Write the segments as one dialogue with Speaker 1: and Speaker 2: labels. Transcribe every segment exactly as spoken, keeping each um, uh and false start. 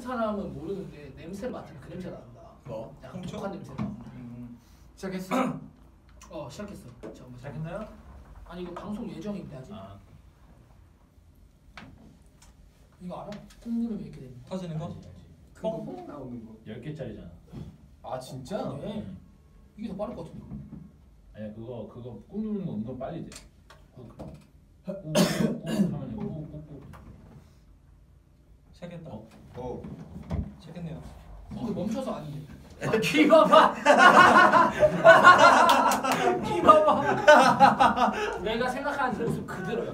Speaker 1: 사람은 모르는데 냄새를 맡으면 그 냄새가 난다.
Speaker 2: 뭐?
Speaker 1: 약간 독한 냄새가.
Speaker 2: 음.
Speaker 3: 시작했어?
Speaker 1: 어 시작했어. 잠깐만.
Speaker 2: 시작했나요?
Speaker 1: 아니 이거 방송 예정인데 아직?
Speaker 2: 아.
Speaker 1: 이거 알아? 꾹 누르면 이렇게 되는 거.
Speaker 2: 터지는 거?
Speaker 3: 뻥뻥 나오는 거.
Speaker 2: 열 개짜리잖아.
Speaker 3: 아 진짜?
Speaker 1: 네. 이게 더 빠를 것 같은데.
Speaker 2: 아니야 그거 그거 꾹 누르는 거 은근 빨리 돼. 꾹꾹꾹 하면 꾹꾹꾹.
Speaker 4: 시작했다.
Speaker 2: 어?
Speaker 3: 어.
Speaker 4: 시작했네요.
Speaker 1: 어 멈춰서 아닌데. 귀 봐봐. 귀 봐봐. 내가 생각하는 모습 그대로야.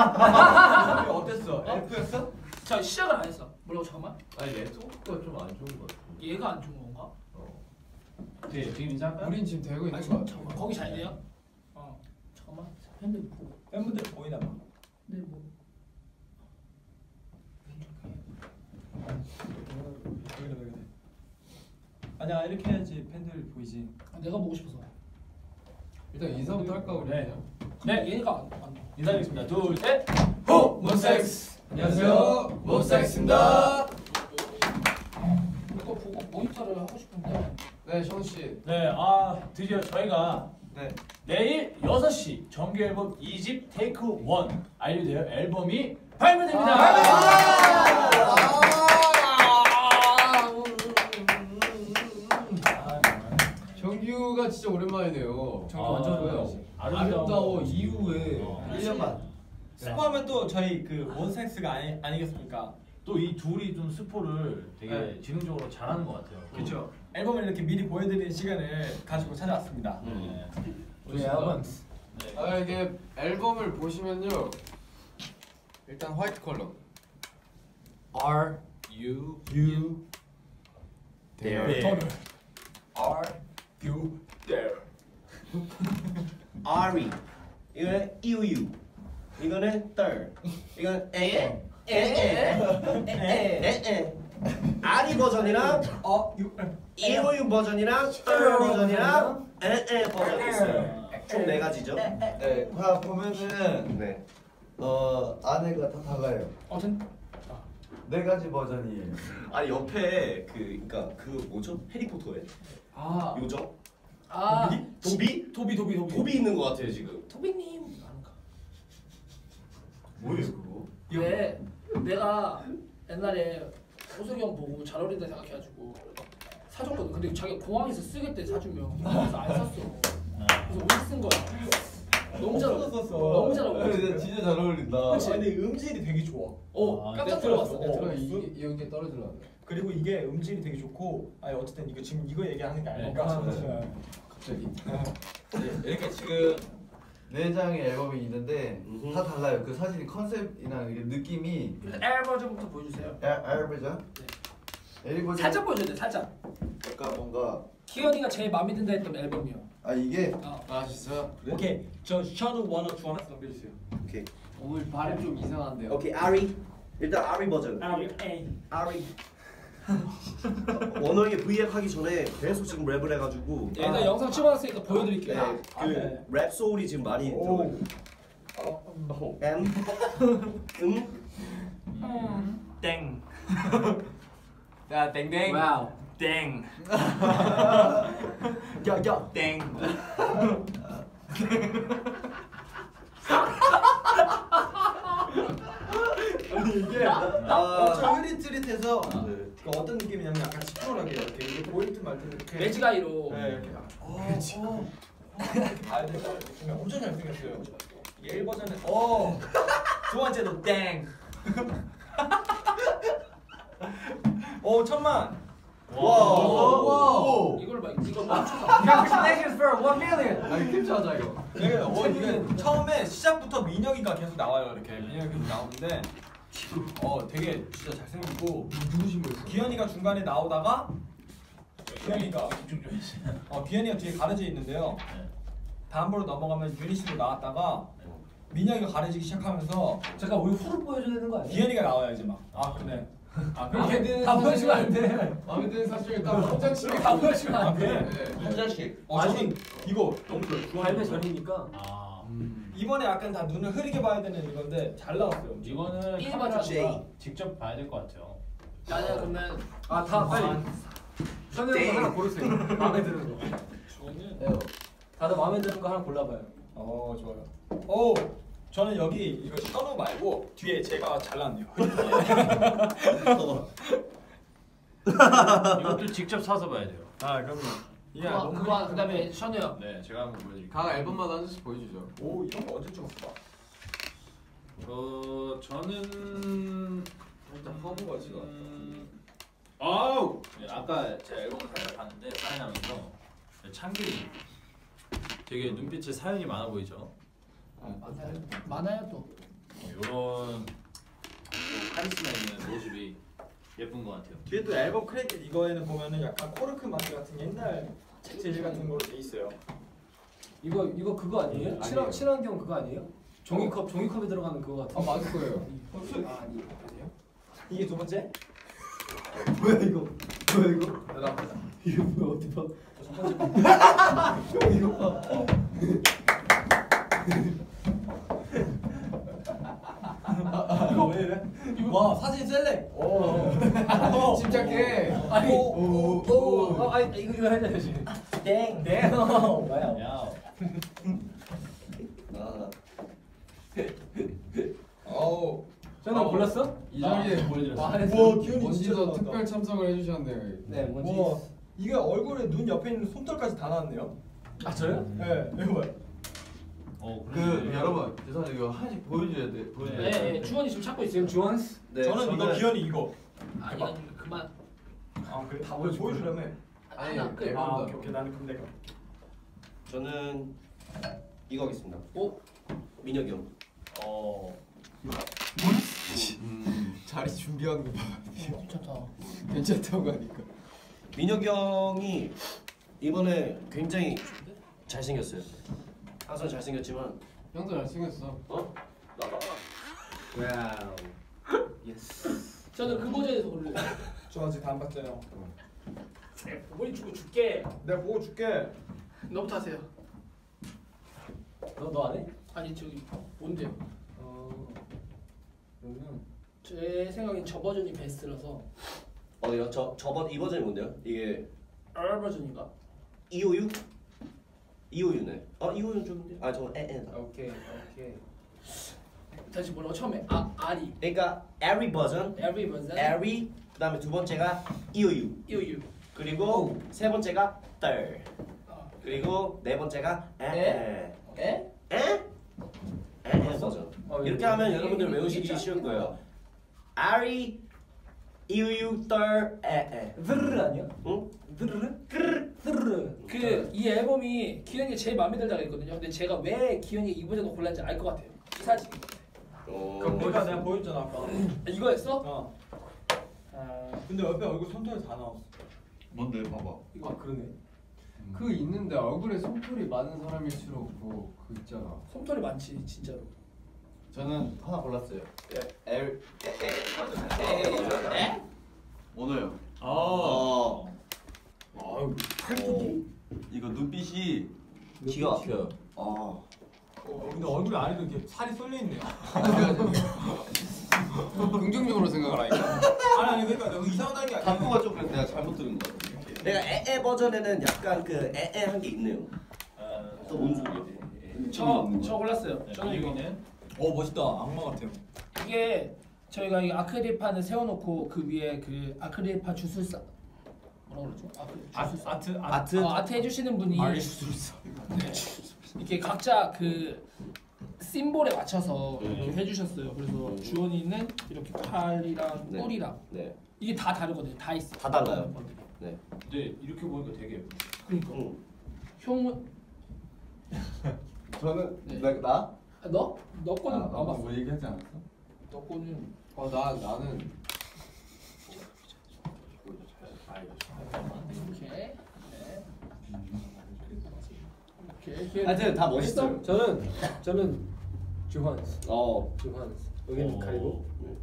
Speaker 3: 어땠어? F였어?
Speaker 1: 자 시작을 안 했어. 뭐라고 잠깐만.
Speaker 3: 아니 네트워크가 좀 안 좋은 것 같아.
Speaker 1: 얘가 안 좋은 건가?
Speaker 3: 어.
Speaker 2: 네, 지금 인사할까요?
Speaker 3: 우린 지금 되고 있는
Speaker 1: 아니
Speaker 3: 거 같아.
Speaker 1: 잠깐만. 거기 잘 돼요? 어 잠깐만. 팬들 보고.
Speaker 4: 팬분들 보이나 봐.
Speaker 1: 네 뭐.
Speaker 4: 보이네 보이네. 아니야 이렇게 해야지 팬들 보이지.
Speaker 1: 아, 내가 보고 싶어서.
Speaker 3: 일단 인사부터 할까 우리?
Speaker 2: 네.
Speaker 1: 네 얘가 안, 안.
Speaker 2: 인사드리겠습니다. 둘, 셋.
Speaker 3: 호! 몬스타엑스! 안녕하세요 몬스타엑스입니다.
Speaker 1: 이거 보고 모니터를 하고 싶은데.
Speaker 3: 네 션우 씨.
Speaker 2: 네, 아 드디어 저희가
Speaker 3: 네.
Speaker 2: 내일 여섯 시 정규 앨범 이 집 테이크 원 알류되어 앨범이 발매됩니다.
Speaker 3: 정규가 진짜 오랜만이네요.
Speaker 4: 정규
Speaker 2: 아,
Speaker 4: 완전
Speaker 3: 왜요?
Speaker 4: 오랜만이지.
Speaker 3: 아름다워 이후에
Speaker 2: 어.
Speaker 3: 일 년 반.
Speaker 4: 스포하면 또 저희 그 몬스타엑스가 아니 아니겠습니까?
Speaker 2: 또 이 둘이 좀 스포를 되게
Speaker 4: 네.
Speaker 2: 지능적으로 잘하는 것 같아요.
Speaker 4: 그렇죠. 앨범을 이렇게 미리 보여드리는 시간을 가지고 찾아왔습니다.
Speaker 2: 네.
Speaker 3: 우리 앨범.
Speaker 2: 네.
Speaker 3: 아 이게 앨범을 보시면요. 일단 화이트 컬러. Are you
Speaker 4: You
Speaker 3: there?
Speaker 4: there.
Speaker 3: Are you there?
Speaker 5: Ari 이거는 이우유 이거는 떨 이거는 에에 에에 아리 버전이랑
Speaker 4: 어 you
Speaker 5: 이우유 버전이랑 떨 버전이랑 에에 버전이 있어요. 총 네 가지죠.
Speaker 6: 네, 다 보면은
Speaker 5: 네.
Speaker 6: 어 안에가 다 달라요.
Speaker 1: 어쨌든
Speaker 6: 네 가지 버전이에요.
Speaker 5: 아니 옆에 그 그러니까 그 뭐죠? 해리포터에
Speaker 3: 아
Speaker 5: 요정
Speaker 1: 아
Speaker 5: 도비
Speaker 1: 도비 도비 도비
Speaker 5: 도비 있는 것 같아요 지금.
Speaker 1: 도비님 아닌가?
Speaker 6: 뭐예요 그거?
Speaker 1: 왜 내가 옛날에 호석이 형 보고 잘 어울린다 생각해가지고 사줬거든. 근데 자기가 공항에서 쓰겠대 사주면 공항에서 안 샀어. 그래서 오늘 쓴 거야. 너무 잘 어울려.
Speaker 4: 썼어.
Speaker 1: 너무 잘 어울려.
Speaker 6: 근데 진짜 잘 어울린다.
Speaker 4: 그치? 근데 음질이 되게 좋아.
Speaker 1: 어
Speaker 2: 아,
Speaker 1: 깜짝
Speaker 4: 내가
Speaker 1: 놀랐어.
Speaker 4: 들었어.
Speaker 3: 내가 이 여기 떨어지려고.
Speaker 4: 그리고 이게 음질이 되게 좋고 아니 어쨌든 이거 지금 이거 얘기하는 게 아니니까
Speaker 3: 네.
Speaker 4: 네.
Speaker 3: 갑자기.
Speaker 6: 네, 이렇게 지금 네 장의 앨범이 있는데
Speaker 5: 음흠.
Speaker 6: 다 달라요. 그 사진이 컨셉이나 이게 느낌이
Speaker 1: 앨 버전부터 보여주세요.
Speaker 6: 엘 버전, L 버전.
Speaker 1: 살짝 보여줘야 돼. 살짝.
Speaker 6: 약간 뭔가
Speaker 1: 기현이가 제일 마음에 든다 했던 앨범이요.
Speaker 6: 아 이게
Speaker 1: 어.
Speaker 3: 아 진짜?
Speaker 4: 오케이 저 샤도 원어 주 하나씩 넘겨주세요.
Speaker 5: 오케이
Speaker 3: 오늘 발음 좀 이상한데요.
Speaker 5: 오케이 아리 일단 아리 버전.
Speaker 4: 아리 에이
Speaker 5: 아리 원어에 브이앱 하기 전에 계속 지금 랩을 해가지고
Speaker 1: 얘가 아. 영상 찍어놨으니까 보여드릴게요.
Speaker 5: 네,
Speaker 4: 아, 네.
Speaker 5: 그 랩 소울이 지금 많이
Speaker 4: 오.
Speaker 5: 들어가요. M 음
Speaker 4: 땡.
Speaker 3: 야 땡땡.
Speaker 1: 와우.
Speaker 4: 땡.
Speaker 5: 야야
Speaker 4: 땡.
Speaker 6: 아니 이게
Speaker 5: 아.
Speaker 6: 엄청 흐릿흐릿해서
Speaker 5: 네.
Speaker 4: 그 어떤 느낌이냐면 약간 시끄러하게 이렇게 이게 보일 듯 말 듯 이렇게.
Speaker 1: 매직아이로.
Speaker 4: 네 이렇게. 어, 어. 이렇게 봐야 될 것 같아요. 엄청 잘생겼어요. 이게 일 버전은 어. 두 번째도 땡. 오 천만.
Speaker 5: 와.
Speaker 6: 와.
Speaker 1: 이걸 막 이거 멈춰서.
Speaker 3: Congratulations for one million. 아니 캡처하자 이거.
Speaker 4: 이게 어 이게 처음에 시작부터 민혁이가 계속 나와요 이렇게 민혁이 계속 나오는데 어 되게 진짜 잘생기고
Speaker 3: 누구신 거였어?
Speaker 4: 기현이가 중간에 나오다가 기현이가
Speaker 2: 집중 좀 해주세요.
Speaker 4: 어 기현이가 뒤에 가려져 있는데요. 다음으로 넘어가면 유니씨로 나왔다가 민혁이가 가려지기 시작하면서
Speaker 1: 잠깐 우리 후를 보여줘야 되는 거 아니야?
Speaker 4: 기현이가 나와요 이제 막. 아 그러네.
Speaker 3: 아
Speaker 1: 마음에
Speaker 3: 그렇게
Speaker 1: 다 보여주면 안 돼.
Speaker 3: 마음에 드는 사실을 딱한 장씩
Speaker 1: 다 보여주면
Speaker 4: 아
Speaker 1: 안 돼.
Speaker 4: 그래?
Speaker 5: 한 잔씩.
Speaker 4: 어 저는 이거 너무
Speaker 1: 발매 전이니까.
Speaker 2: 아
Speaker 4: 이번에 약간 다 눈을 흐리게 봐야 되는 이건데 잘 나왔어요.
Speaker 2: 이거는
Speaker 1: 일
Speaker 2: 카메라
Speaker 1: 버전.
Speaker 2: 직접 봐야 될 것 같아요.
Speaker 1: 나는 그러면
Speaker 3: 아다 빨리. 션이 형 하나 고르세요. 마음에 드는 거.
Speaker 1: 저는
Speaker 3: 다들 마음에 드는 거 하나 골라봐요.
Speaker 4: 어 좋아요. 오 저는 여기 이거 현우 말고 뒤에 제가 잘랐네요.
Speaker 2: 이것도 직접 사서 봐야 돼요.
Speaker 4: 아 그럼요. 이게
Speaker 1: 그거
Speaker 4: 너무
Speaker 1: 그거 그다음에 션우 형.
Speaker 2: 네, 제가 한번 보여드릴게요.
Speaker 3: 각 앨범마다 한 장씩 보여주죠.
Speaker 4: 오 이런 거 언제 찍었어?
Speaker 2: 저 저는
Speaker 4: 일단 허브가 지금.
Speaker 2: 음, 아우 네, 아까 제 앨범을 살짝 봤는데 사인하면서 창길이 되게 눈빛에 사연이 많아 보이죠.
Speaker 1: 맞아요. 많아요 또.
Speaker 2: 이런 카리스마 있는 모습이 예쁜 것 같아요.
Speaker 4: 뒤에 또 앨범 크레딧 이거에는 보면은 약간 코르크 마트 같은 옛날 책 재질 같은 걸로 돼 있어요.
Speaker 3: 이거 이거 그거 아니에요?
Speaker 6: 아니에요.
Speaker 3: 친환 친환경 그거 아니에요? 종이컵 종이컵에 들어가는 그거 같은. 아 맞을 거예요.
Speaker 1: 아 아니 아니요.
Speaker 4: 이게 두 번째?
Speaker 3: 뭐야 이거? 뭐야 이거?
Speaker 4: 대답합니다.
Speaker 3: 이거 뭐야 어디 봐? 이거 봐.
Speaker 4: 이거 왜 이래? 와 사진 셀렉. 오.
Speaker 3: 침착해.
Speaker 1: 아니.
Speaker 3: 오. 오. 어, 아니 이거 이거 해야지.
Speaker 1: 땡.
Speaker 3: 땡. 뭐야?
Speaker 2: 야,
Speaker 4: 어우.
Speaker 3: 저는 골랐어?
Speaker 6: 이 자리에
Speaker 2: 보여드렸어요.
Speaker 3: 와,
Speaker 4: 기현이
Speaker 6: 먼지도
Speaker 4: 진짜 잘한다.
Speaker 6: 특별 참석을 해주셨네요.
Speaker 3: 네 뭔지.
Speaker 4: 와 이게 얼굴에 눈 옆에 있는 손털까지 다 나왔네요.
Speaker 3: 아 저요?
Speaker 4: 네 이거 봐요.
Speaker 2: 어,
Speaker 6: 그
Speaker 2: 그러네.
Speaker 6: 여러분 죄송한데 이거 하나씩 보여줘야 돼. 보여줘야
Speaker 1: 네,
Speaker 6: 돼.
Speaker 1: 네 주원이 지금 찾고 있어요.
Speaker 3: 주원스?
Speaker 5: 네,
Speaker 4: 저는 이거 기현이 이거.
Speaker 1: 아니 아니 그만.
Speaker 4: 아 그래?
Speaker 3: 다 보여줄
Speaker 4: 보여주려며.
Speaker 3: 아니,
Speaker 1: 하나 끝.
Speaker 3: 앨범.
Speaker 4: 아 오케이 오케이 나는 그럼 내가.
Speaker 5: 저는 이거 하겠습니다.
Speaker 1: 오.
Speaker 5: 민혁이 형.
Speaker 2: 어,
Speaker 6: 음, 자리 준비하는 거 봐.
Speaker 1: 어, 괜찮다.
Speaker 6: 괜찮다고 하니까.
Speaker 5: 민혁이 형이 이번에 굉장히 잘생겼어요. 항상 잘생겼지만
Speaker 3: 형도 잘생겼어.
Speaker 5: 어? 나봐.
Speaker 3: 와우.
Speaker 5: 예스.
Speaker 1: 저는 그 버전에서 고를래요.
Speaker 4: 저 아직 다 안 봤잖아요.
Speaker 1: 머리 주고 줄게.
Speaker 4: 내가 보고 줄게.
Speaker 1: 너부터 하세요.
Speaker 3: 너 너 안 해?
Speaker 1: 아니 저기 뭔데요?
Speaker 3: 어. 그러면
Speaker 1: 제 생각엔 저 버전이 베스트라서
Speaker 5: 어디요? 저 저번 이 버전이 뭔데요? 이게
Speaker 1: R 버전인가?
Speaker 5: 이오유? 이오유네. 어 이오유는 좋은데. 아 저거 에에다.
Speaker 3: 오케이 오케이.
Speaker 1: 다시 뭐라고 처음에 아 아리
Speaker 5: 그러니까 every 버전,
Speaker 1: every 버전
Speaker 5: every 그다음에 두 번째가 이오유.
Speaker 1: 이유
Speaker 5: 그리고 세 번째가 third.
Speaker 1: 아,
Speaker 5: 그리고 네 번째가 에에.
Speaker 1: 에?
Speaker 5: 에? 에에 버전.
Speaker 3: 어,
Speaker 5: 이렇게
Speaker 3: 이거
Speaker 5: 하면
Speaker 3: 이게
Speaker 5: 여러분들
Speaker 3: 이게
Speaker 5: 외우시기
Speaker 3: 이게
Speaker 5: 쉬울 거예요. 아리 이오유 third 에에.
Speaker 3: 드르르 아니야?
Speaker 5: 응?
Speaker 3: 드르르? 드르르. 드르르.
Speaker 1: 그 이 앨범이 기현이가 제일 마음에 들다가 있거든요. 근데 제가 왜 기현이 이 버전을 골랐는지 알 것 같아요. 사실
Speaker 5: 어.
Speaker 4: 그럼 내가 내가 보여줬잖아 아까.
Speaker 1: 아, 이거였어?
Speaker 4: 어.
Speaker 1: 아
Speaker 4: 근데 옆에 얼굴 손털이 다 나왔어.
Speaker 6: 뭔데 봐봐.
Speaker 3: 아 그러네.
Speaker 6: 그 있는데 얼굴에 손털이 많은 사람일수록 뭐 그 있잖아.
Speaker 1: 솜털이 많지 진짜로.
Speaker 6: 저는 하나 골랐어요. 엘 오너요.
Speaker 5: 어.
Speaker 6: 아유 팔뚝이 이거 눈빛이
Speaker 5: 기가 막혀요.
Speaker 6: 아
Speaker 4: 어, 근데 얼굴 안에도 이렇게 살이 쏠려 있네요.
Speaker 6: 긍정적으로 생각을 하니까.
Speaker 4: 아니 아니 그러니까 너무 이상하다는 게 아니라.
Speaker 6: 각도가 좀 내가 잘못 들은 것 같아.
Speaker 5: 내가 에에 버전에는 약간 그 에에한 게 있네요. 또 뭔 소리야?
Speaker 1: 저저 골랐어요.
Speaker 2: 네,
Speaker 1: 저는 이거
Speaker 2: 민혁이는
Speaker 4: 어 멋있다 악마 같아요.
Speaker 1: 이게 저희가 이 아크릴판을 세워놓고 그 위에 그 아크릴판 주술사 뭐라 그러죠? 아크 주술사
Speaker 4: 아트 아트
Speaker 5: 아트?
Speaker 1: 어, 아트 해주시는 분이
Speaker 4: 아리 주술사.
Speaker 1: 네. 이렇게 각자 그 심볼에 맞춰서 이렇게 해주셨어요. 그래서 주원이는 이렇게 팔이랑
Speaker 5: 네.
Speaker 1: 뿔이랑
Speaker 5: 네.
Speaker 1: 이게 다 다르거든요. 다 있어.
Speaker 5: 다 달라요. 네.
Speaker 2: 근데 이렇게 보니까 되게 예뻐.
Speaker 1: 그러니까
Speaker 5: 응.
Speaker 1: 형은
Speaker 6: 저는
Speaker 1: 네.
Speaker 6: 나 나?
Speaker 1: 아, 너? 너 거는
Speaker 6: 아,
Speaker 1: 안
Speaker 6: 뭐
Speaker 1: 봤어.
Speaker 6: 얘기하지 않았어?
Speaker 1: 너 거는
Speaker 6: 어나 나는
Speaker 1: 이렇게. 네. 이렇게. 이렇게.
Speaker 5: 하여튼 다 멋있어요.
Speaker 3: 저는 저는 주한스.
Speaker 5: 어.
Speaker 3: 주한스. 여기는
Speaker 2: 어.
Speaker 3: 가리고.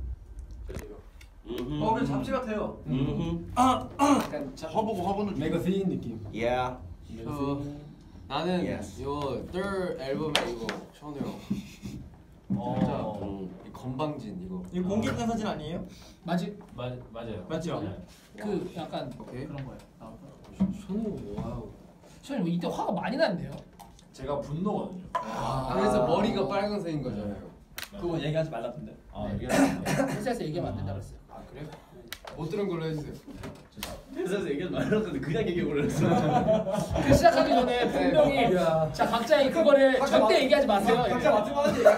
Speaker 5: 음흠.
Speaker 4: 어 그래 잡지 같아요.
Speaker 5: 음흠.
Speaker 3: 약간 자,
Speaker 6: 화보고 화보는
Speaker 3: 매거진 느낌.
Speaker 5: Yeah.
Speaker 3: 저 나는
Speaker 5: Yes.
Speaker 3: 요 third 앨범에 이거 션우 형.
Speaker 2: 어.
Speaker 5: 음.
Speaker 3: 이 건방진 이거.
Speaker 4: 이거 공개된 사진 아니에요?
Speaker 1: 맞지?
Speaker 2: 맞 맞아요.
Speaker 4: 맞죠?
Speaker 2: 네.
Speaker 1: 그 약간
Speaker 3: 오케이.
Speaker 1: 그런 거예요. 아,
Speaker 3: 손우 와우.
Speaker 1: 선생님 이때 화가 많이 났네요.
Speaker 2: 제가 분노거든요.
Speaker 3: 아, 그래서 머리가 빨간색인 거잖아요.
Speaker 4: 그거 얘기하지 말라던데.
Speaker 2: 아 이게
Speaker 1: 회사에서 얘기하면 안 된다 그랬어요.
Speaker 3: 아 그래요? 못 들은 걸로 해주세요.
Speaker 5: 회사에서 얘기하지 말라는데 그냥 얘기해 버렸어.
Speaker 1: 그 시작하기 전에 분명히 자 각자의 그거를 절대 얘기하지 마세요.
Speaker 4: 각자 맡은 거 하지.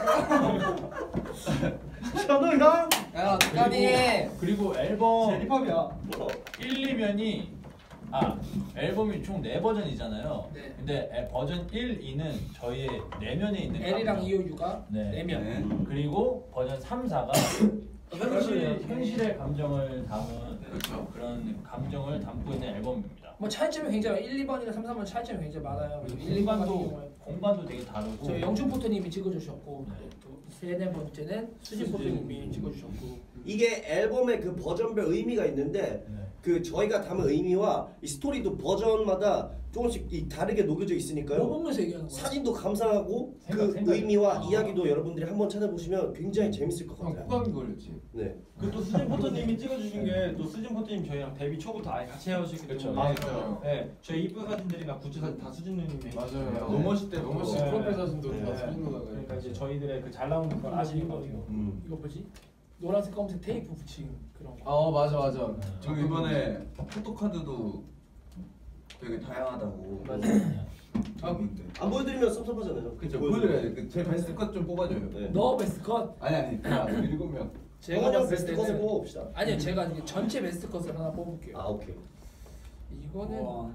Speaker 5: 현우 형.
Speaker 3: 야 어떡하니?
Speaker 2: 그리고 앨범
Speaker 4: 제 힙합이야.
Speaker 2: 일, 이 면이 아 앨범이 총 네 버전이잖아요.
Speaker 1: 네.
Speaker 2: 근데 애- 버전 일, 이는 저희의 내면에 있는
Speaker 1: L이랑
Speaker 2: 감정.
Speaker 1: 이, 오, 유가
Speaker 2: 네.
Speaker 1: 네 명.
Speaker 2: 그리고 버전 삼, 사가 현실, 현실의 감정을 담은
Speaker 3: 그렇죠.
Speaker 2: 그런 감정을 담고 있는 앨범입니다.
Speaker 1: 뭐 차이점이 굉장히 일, 이 번이랑 삼, 사 번 차이점이 굉장히 많아요.
Speaker 2: 그리고
Speaker 1: 일, 이 번 같은
Speaker 2: 공간도
Speaker 1: 경우에
Speaker 2: 공간도 되게 다르고.
Speaker 1: 저 영춘 포토님이 찍어주셨고
Speaker 2: 네.
Speaker 1: 또 세네 번째는 수진 포토님이 찍어주셨고
Speaker 5: 이게 앨범의 그 버전별 의미가 있는데
Speaker 2: 네.
Speaker 5: 그 저희가 담은 의미와 이 스토리도 버전마다 조금씩 이 다르게 녹여져 있으니까요.
Speaker 1: 뭐 보면서 얘기하는 거예요?
Speaker 5: 사진도 감상하고
Speaker 2: 생각,
Speaker 5: 그
Speaker 2: 생각.
Speaker 5: 의미와
Speaker 2: 아.
Speaker 5: 이야기도 여러분들이 한번 찾아보시면 굉장히 재밌을 것
Speaker 3: 형
Speaker 5: 같아요.
Speaker 3: 호감이 걸렸지.
Speaker 5: 네.
Speaker 4: 그 또 수진 포토님이 찍어주신 게 또 수진 포토님 저희랑 데뷔 초부터 아예 같이 해오시기
Speaker 2: 그렇죠.
Speaker 4: 때문에
Speaker 3: 맞아요.
Speaker 4: 네, 저희 이쁜 사진들이나 굿즈 사진 다 수진 누님이
Speaker 3: 맞아요.
Speaker 4: 해주시고요.
Speaker 3: 노머시 때 노머시
Speaker 4: 네.
Speaker 3: 프로필 사진도
Speaker 4: 네.
Speaker 3: 다 수진 누나가.
Speaker 4: 그러니까 이제 저희들의 그 잘 나오는 걸 아시는 것 같아요.
Speaker 5: 음.
Speaker 1: 이거 뭐지? 노란색 검은색 테이프 붙인 그런 거.
Speaker 3: 어 맞아 맞아.
Speaker 7: 저 이번에 포토카드도 되게 다양하다고.
Speaker 2: 맞아요.
Speaker 3: 아,
Speaker 5: 안 보여드리면 섭섭하잖아요.
Speaker 7: 그쵸, 보여드려야지. 그 제 베스트 컷 좀 뽑아줘요.
Speaker 5: 네.
Speaker 1: 너 베스트 컷?
Speaker 7: 아니 아니 그냥 일곱 명.
Speaker 1: 제가
Speaker 5: 제가
Speaker 1: 봤을
Speaker 5: 베스트 컷을
Speaker 1: 때는
Speaker 5: 뽑아봅시다.
Speaker 1: 아니요 제가 이제 전체 베스트 컷을 하나 뽑을게요.
Speaker 5: 아 오케이.
Speaker 1: 이거는
Speaker 4: 우와.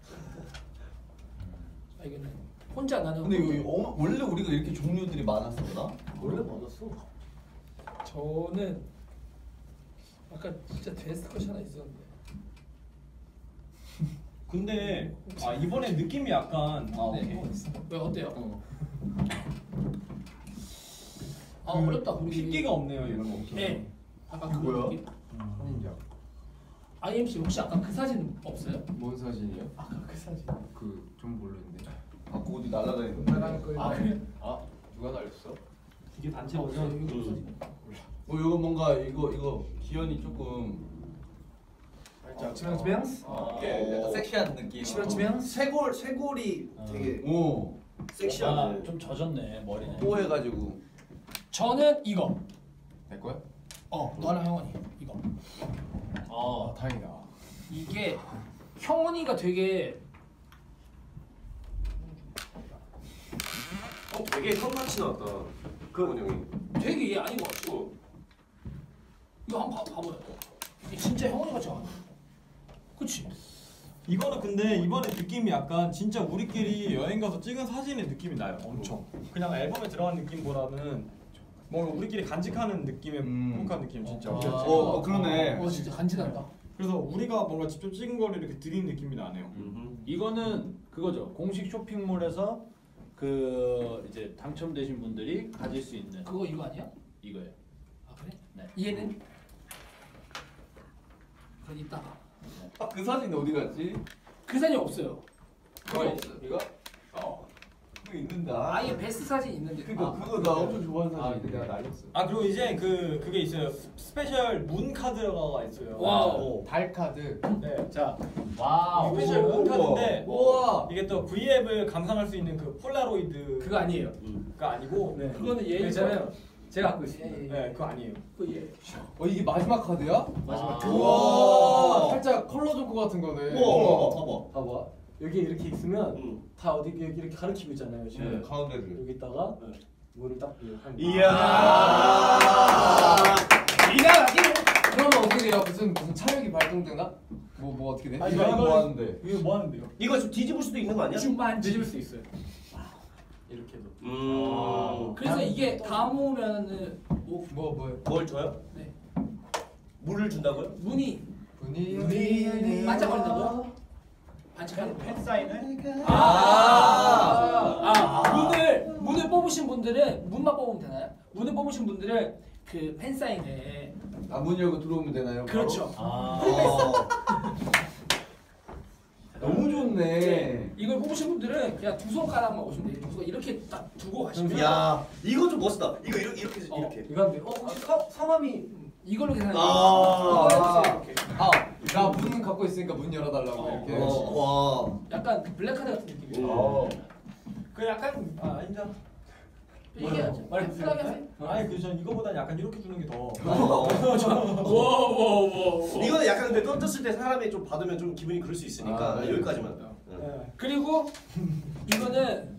Speaker 1: 아 이거는 혼자 나는
Speaker 7: 근데 이거 어, 원래 우리가 이렇게 종류들이 많았었나?
Speaker 5: 원래 많았어.
Speaker 1: 저는 아까 진짜 베스트 컷이 하나 있었는데
Speaker 4: 근데 아 이번에 느낌이 약간 아
Speaker 1: 네.
Speaker 4: 오케이.
Speaker 1: 왜 어때요?
Speaker 3: 어.
Speaker 1: 아 어렵다 우리
Speaker 4: 핏기가 없네요 이런 거.
Speaker 1: 네 아까 그
Speaker 7: 뭐야?
Speaker 1: 느낌?
Speaker 3: 선인장.
Speaker 1: 아이엠씨 혹시 아까 그 사진 없어요?
Speaker 3: 뭔 사진이요?
Speaker 1: 아까 그 사진
Speaker 3: 그 좀 모르는데.
Speaker 7: 아 그거 어디 날라다니는
Speaker 3: 빨간
Speaker 7: 거.
Speaker 3: 걸.
Speaker 1: 아 그래?
Speaker 3: 아 누가 날렸어?
Speaker 4: 이게 단체
Speaker 1: 어,
Speaker 4: 버전.
Speaker 1: 이거 그 사진
Speaker 7: 어 이거 뭔가 이거 이거 기현이 조금
Speaker 1: 살짝 치명치명스?
Speaker 7: 어, 이게 약간 섹시한 느낌.
Speaker 1: 치명치명스?
Speaker 5: 쇄골 쇄골이 되게
Speaker 7: 오
Speaker 5: 섹시하네.
Speaker 2: 아, 좀 젖었네 머리는.
Speaker 7: 뽀해가지고.
Speaker 1: 저는 이거
Speaker 3: 내 거야?
Speaker 1: 어 너랑 형원이 이거
Speaker 2: 어.
Speaker 3: 다행이다.
Speaker 1: 이게 형원이가 되게
Speaker 5: 어 되게 형같이 나왔다. 그런 형이.
Speaker 1: 되게 얘 아닌 것 같죠? 이거 한번 봐, 봐봐요 이게 진짜 형원이 같지 않아? 그치?
Speaker 4: 이거는 근데 이번에 느낌이 약간 진짜 우리끼리 여행 가서 찍은 사진의 느낌이 나요. 엄청. 그냥 앨범에 들어간 느낌보다는 뭔가 우리끼리 간직하는 느낌의
Speaker 7: 음.
Speaker 4: 행복한 느낌 진짜.
Speaker 3: 아.
Speaker 7: 어, 어 그러네.
Speaker 1: 어 진짜 간지난다
Speaker 4: 그래서 우리가 뭔가 직접 찍은 거를 이렇게 드린 느낌이 나네요.
Speaker 2: 이거는 그거죠. 공식 쇼핑몰에서 그 이제 당첨되신 분들이 가질 수 있는
Speaker 1: 그거 이거 아니야?
Speaker 2: 이거예요.
Speaker 1: 아 그래?
Speaker 2: 네.
Speaker 1: 얘는? 그건 이따가
Speaker 7: 아, 그 사진 어디 갔지?
Speaker 1: 그 사진이 없어요
Speaker 7: 그거 있어. 이거? 어. 그거 있는데. 아,
Speaker 1: 아예 베스트 사진 있는데
Speaker 7: 그거
Speaker 1: 아,
Speaker 7: 그거 나 엄청 좋아하는
Speaker 3: 아
Speaker 7: 사진.
Speaker 3: 근데 내가 날렸어.
Speaker 4: 아 그리고 이제 그 그게 있어요. 스- 스페셜 문 카드가 있어요.
Speaker 1: 와우.
Speaker 3: 달 카드.
Speaker 4: 네. 자
Speaker 2: 와우.
Speaker 4: 스페셜 문 카드인데
Speaker 7: 우와.
Speaker 4: 이게 또 V앱을 감상할 수 있는 그 폴라로이드가
Speaker 1: 그거 아니에요
Speaker 4: 아니고 네.
Speaker 1: 그거는 얘 있잖아요 제가 갖고 있어요
Speaker 4: 네, 그거 아니에요.
Speaker 1: 그 얘.
Speaker 3: 어 이게 마지막 카드야?
Speaker 2: 마지막.
Speaker 3: 우와. 살짝 컬러 조커 같은 거네.
Speaker 5: 우와 봐봐.
Speaker 8: 봐봐 여기 이렇게 있으면
Speaker 5: 응.
Speaker 8: 다 어디 여기 이렇게 가리키고 있잖아요 지금
Speaker 7: 네, 가운데를.
Speaker 8: 여기다가 문을 딱 하는 거야.
Speaker 5: 이야.
Speaker 1: 이나가기
Speaker 3: 그러면 어떻게 돼요? 무슨 무슨 차력이 발동되나? 뭐 뭐 어떻게 돼?
Speaker 8: 아,
Speaker 7: 이거
Speaker 8: 이거-
Speaker 7: 뭐 하는데?
Speaker 8: 이거 뭐 하는데요?
Speaker 5: 이거 좀 뒤집을 수도 있는 거 아니야?
Speaker 1: 주만
Speaker 8: 뒤집을 수 있어요 이렇게도
Speaker 5: 음.
Speaker 1: 그래서 이게 다 모으면은 뭐
Speaker 3: 뭐 뭐요?
Speaker 5: 뭘 줘요?
Speaker 1: 네.
Speaker 5: 물을 준다고요?
Speaker 1: 문이
Speaker 3: 분이
Speaker 1: 반짝거린다고요? 반짝하는
Speaker 4: 팬 사인을?
Speaker 1: 아, 아, 문을 문을 뽑으신 분들은 문만 뽑으면 되나요? 문을 뽑으신 분들은 그 팬 사인회
Speaker 7: 아, 문 열고 들어오면 되나요? 바로?
Speaker 1: 그렇죠.
Speaker 2: 아.
Speaker 7: 어. 너무 좋네. 귀엽네.
Speaker 1: 이걸 뽑으신 분들은 그냥 두 손가락만 오시면 돼요. 두 손 이렇게 딱 두고 가시면
Speaker 5: 야 이거 좀 멋있다. 이거 이렇게 이렇게
Speaker 1: 어.
Speaker 5: 이렇게.
Speaker 8: 이거 한데 어 혹시 서, 성함이
Speaker 1: 이걸로 계산해.
Speaker 5: 아.
Speaker 1: 이렇게.
Speaker 7: 아, 나 문 갖고 있으니까 문 열어달라고
Speaker 1: 어.
Speaker 7: 이렇게.
Speaker 5: 어, 와.
Speaker 1: 약간 그 블랙카드 같은 느낌이에요.
Speaker 5: 어.
Speaker 4: 그 약간 아 인정.
Speaker 1: 얘기하죠.
Speaker 8: 말해
Speaker 1: 편하게 하세요.
Speaker 4: 아니 그전 이거보다 약간 이렇게 주는 게 더.
Speaker 1: 워워워.
Speaker 5: 이거는 약간 근데 던졌을 때 사람이 좀 받으면 좀 기분이 그럴 수 있으니까
Speaker 7: 아, 네.
Speaker 5: 여기까지만. 응.
Speaker 4: 네.
Speaker 1: 그리고 이거는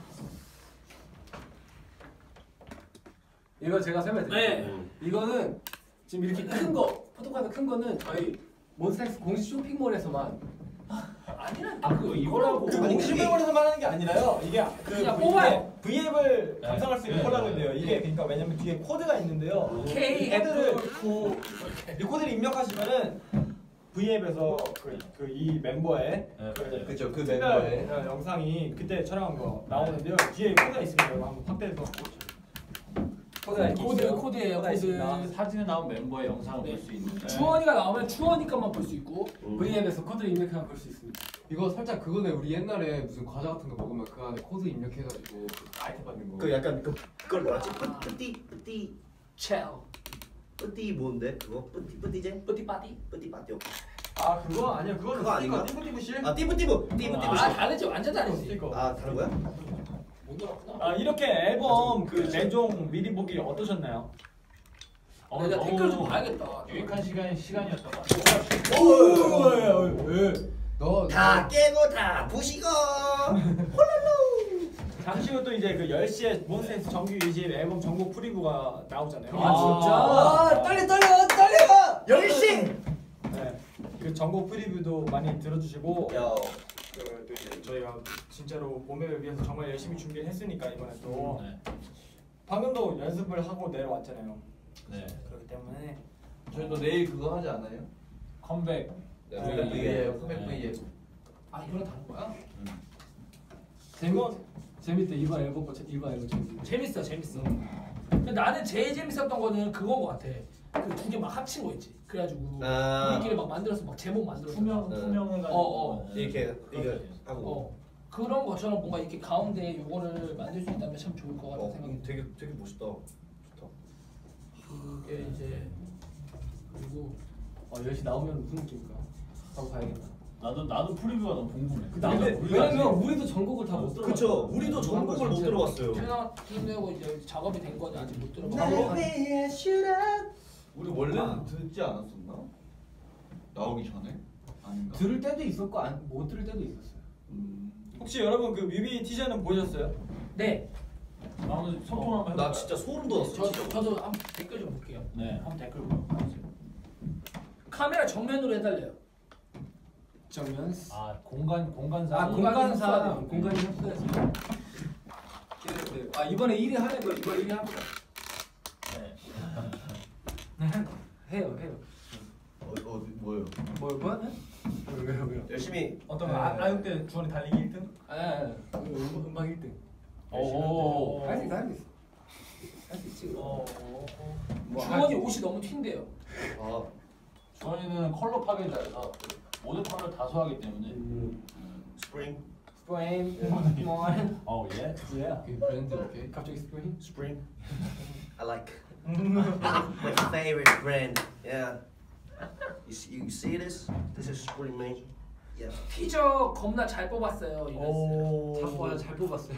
Speaker 8: 이거 제가 설명드릴게요.
Speaker 1: 네.
Speaker 5: 음.
Speaker 8: 이거는 지금 이렇게 큰 거, 포토카드 큰 거는 저희 몬스타엑스 공식 쇼핑몰에서만
Speaker 1: 아니라
Speaker 4: 아 그거 이거라고. 그
Speaker 5: 아니,
Speaker 4: 공식명으로서만 하는 게 아니라요. 이게 그
Speaker 1: 그냥 뽑아요.
Speaker 4: V앱을
Speaker 2: 네.
Speaker 4: 감상할 수 있는
Speaker 2: 네.
Speaker 4: 콜라인데요. 이게 그러니까 왜냐면 뒤에 코드가 있는데요.
Speaker 1: K
Speaker 4: 이 코드를
Speaker 1: F
Speaker 4: 이 코드를 입력하시면은 V앱에서 그 이 멤버의
Speaker 2: 네.
Speaker 4: 그
Speaker 7: 그쵸, 그
Speaker 4: 특별
Speaker 7: 멤버의.
Speaker 4: 어, 영상이 그때 촬영한 거 나오는데요. 뒤에 코드가 있습니다. 이거 한번 확대해서 코드가 이렇게
Speaker 1: 코드
Speaker 4: 있어요.
Speaker 1: 코드예요.
Speaker 4: 코드가 있습니다.
Speaker 1: 코드.
Speaker 2: 사진에 나온 멤버의 영상을 볼 수 있는데.
Speaker 1: 주원이가 나오면 주원이 것만 볼 수 있고
Speaker 8: V앱에서 코드를 입력하면 볼 수 있습니다.
Speaker 7: 이거 살짝 그거네. 우리 옛날에 무슨 과자 같은 거 먹으면 그 안에 코드 입력해가지고 그 아이템 받는 거.
Speaker 5: 그 약간 그 그걸 뭐라지? 뿌띠 뿌띠
Speaker 1: 첼
Speaker 5: 뿌띠 뭔데? 그거 뿌띠 뿌띠제?
Speaker 1: 뿌띠빠띠.
Speaker 5: 뿌띠 빠띠.
Speaker 4: 아 그거 아니야. 그거는
Speaker 5: 그거 아닌가?
Speaker 4: 띠부띠부실.
Speaker 5: 아 띠부띠부 띠부띠부.
Speaker 1: 아 다르지 완전 다르지.
Speaker 4: 스티커.
Speaker 5: 아 다른 거야?
Speaker 1: 못 들었구나.
Speaker 4: 아 이렇게 앨범 그 내종 미리 보기 어떠셨나요?
Speaker 1: 어, 내가 댓글 좀 봐야겠다.
Speaker 2: 유익한 시간이 시간이었던 것 같아요.
Speaker 7: 너
Speaker 5: 다 깨고 다 부시고.
Speaker 4: 잠시 후 또 이제 그 열 시에 몬스타엑스 정규 이집 앨범 전곡 프리뷰가 나오잖아요.
Speaker 1: 아, 진짜?
Speaker 4: 아,
Speaker 8: 떨려 떨려 떨려!
Speaker 5: 열 시.
Speaker 4: 네. 그 전곡 프리뷰도 많이 들어주시고
Speaker 5: 야.
Speaker 4: 그, 또 이제 저희가 진짜로 봄을 위해서 정말 열심히 준비를 했으니까 이번에 또
Speaker 2: 네.
Speaker 4: 방금도 연습을 하고 내려왔잖아요.
Speaker 2: 네.
Speaker 4: 그렇기 때문에
Speaker 6: 저희도 내일 그거 하지 않아요?
Speaker 2: 컴백.
Speaker 6: 네,
Speaker 4: 네.
Speaker 6: V앱, 컴백
Speaker 2: 네.
Speaker 6: V앱.
Speaker 1: 아 이거랑 다른 거야?
Speaker 8: 재밌 재밌대. 이번 앨범 거 이번 앨범 재밌대.
Speaker 1: 재밌어 재밌어. 근데 나는 제일 재밌었던 거는 그건 거 같아. 그 두 개 막 합친 거 있지. 그래가지고
Speaker 5: 아.
Speaker 1: 우리끼리 막 만들어서 막 제목 만들어서.
Speaker 2: 투명
Speaker 5: 네.
Speaker 2: 투명해가지고.
Speaker 1: 어, 어.
Speaker 5: 이렇게 이거 하고.
Speaker 1: 어 그런 것처럼 뭔가 이렇게 가운데 요거를 만들 수 있다면 참 좋을 것 같은
Speaker 5: 어,
Speaker 1: 생각이.
Speaker 5: 되게 되게 멋있다. 좋다.
Speaker 1: 그게 이제 그리고
Speaker 8: 어 열 시 나오면 무슨 느낌일까? 한번 봐야겠다.
Speaker 2: 나도 나도 프리뷰가 너무 궁금해.
Speaker 8: 나도
Speaker 1: 근데
Speaker 8: 왜냐면 우리도 전곡을 다 못 들어.
Speaker 5: 그쵸. 우리도 전곡을 못 들어봤어요.
Speaker 1: 퇴나 끝내고 이제 작업이 된 거지 아직 못 들어봐.
Speaker 5: 바로
Speaker 6: 우리 원래는 듣지 않았었나? 나오기 전에? 아닌가?
Speaker 8: 들을 때도 있었고 안, 못 들을 때도 있었어요.
Speaker 6: 음.
Speaker 4: 혹시 여러분 그 뮤비 티저는 보셨어요?
Speaker 1: 네.
Speaker 2: 한번 소통 한번 해볼까요?
Speaker 5: 나 진짜 소름 돋았어.
Speaker 1: 저 저도 한번 댓글 좀 볼게요.
Speaker 2: 네, 한번 댓글 보세요.
Speaker 1: 카메라 정면으로 해달래요.
Speaker 8: 정면.
Speaker 2: 아 공간 공간상.
Speaker 8: 아 공간사
Speaker 1: 공간사.
Speaker 8: 공간이 협소해서. 기대돼요. 아 이번에 일 위 하는 거 이번 일 위 합니다.
Speaker 2: 네.
Speaker 8: 해요 해요.
Speaker 6: 어, 어디 뭐예요?
Speaker 8: 뭐 뭐하네? 왜요 왜요?
Speaker 5: 열심히
Speaker 4: 어떤
Speaker 8: 네.
Speaker 4: 아, 아육 때 주원이 달리기 일 등?
Speaker 8: 아니 아니 아니. 음, 음악 일 등.
Speaker 2: 오.
Speaker 8: 할 수 있어 할 수 있어. 할 수 있지.
Speaker 4: 어.
Speaker 1: 주원이 옷이 너무 튄대요.
Speaker 5: 아
Speaker 2: 주원이는 컬러 파괴자여서 모든 컬러를 다 소화하기 때문에.
Speaker 5: 스프링
Speaker 8: 스프링. 몬.
Speaker 2: 어 예.
Speaker 8: 예.
Speaker 7: 그 브랜드 오케이.
Speaker 8: 갑자기 스프링.
Speaker 5: 스프링 I like my favorite brand. Yeah. You see, you see this? This is Spring, man. Yeah.
Speaker 1: 티저 겁나 잘 뽑았어요. 이랬어요.
Speaker 4: 오.
Speaker 8: 잘, 잘 뽑았어요.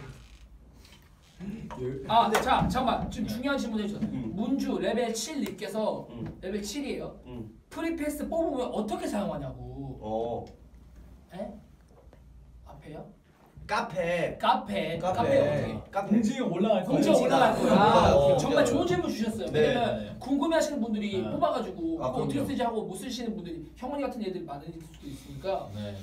Speaker 1: 아, 자, 잠깐만. 좀 중요한 질문 해주셨어요.
Speaker 5: 음.
Speaker 1: 문주 레벨 칠 님께서
Speaker 5: 음.
Speaker 1: 레벨 칠이에요.
Speaker 5: 음.
Speaker 1: 프리패스 뽑으면 어떻게 사용하냐고.
Speaker 5: 어.
Speaker 1: 에? 앞에요?
Speaker 5: 카페.
Speaker 1: 카페.
Speaker 5: 카페.
Speaker 1: 카페 어떻게?
Speaker 5: 카페.
Speaker 4: 공지에 올라갈 거예요.
Speaker 1: 공지가 올라갈 거예요.
Speaker 5: 올라가요.
Speaker 1: 아, 정말 좋은 질문 주셨어요.
Speaker 5: 네.
Speaker 1: 왜냐면
Speaker 2: 네.
Speaker 1: 궁금해하시는 분들이
Speaker 2: 네.
Speaker 1: 뽑아가지고
Speaker 5: 아,
Speaker 1: 그거 어떻게
Speaker 5: 그럼요.
Speaker 1: 쓰지 하고 못 쓰시는 분들이 형원이 같은 애들이 많을 수도 있으니까.
Speaker 2: 네.